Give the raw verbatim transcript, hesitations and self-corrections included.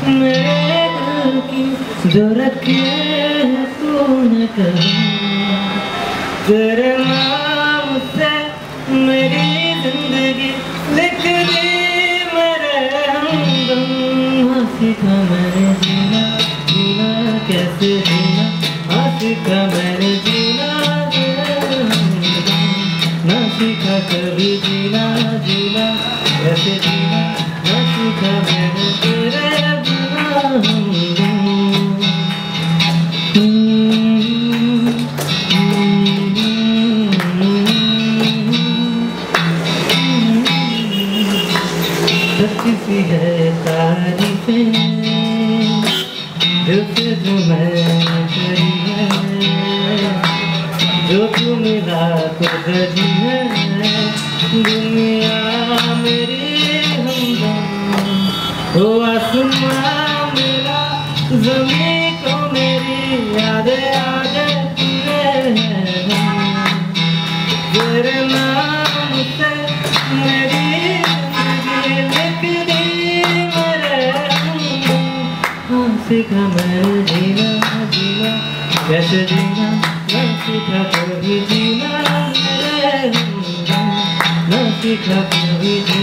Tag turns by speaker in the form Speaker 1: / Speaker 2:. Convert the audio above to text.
Speaker 1: मेरे दिल की जो रखे तूने कभी, तेरे नाम से मेरी जिंदगी लिख दी मेरे हमदम। हाँ सीखा मैंने जीना, जीना कैसे जीना, हाँ सीखा मैंने जीना तेरे हमदम। ना सीखा कभी जीना, जीना कैसे जीना, ना सीखा मैंने तेरे बिना हमदम। किसी है तारीफें दिल से जो मैंने करी है, जो तू मिला तो गजी है दुनिया मेरी हमदम। ओ आसमां मेरा ज़मीं को मेरी यादें यादें तेरे नाम से मेरी सीखा मैंने जीना, जीना कैसे जीना, न सीखा कभी जीना मेरे हमदम। न सीखा कभी जीना।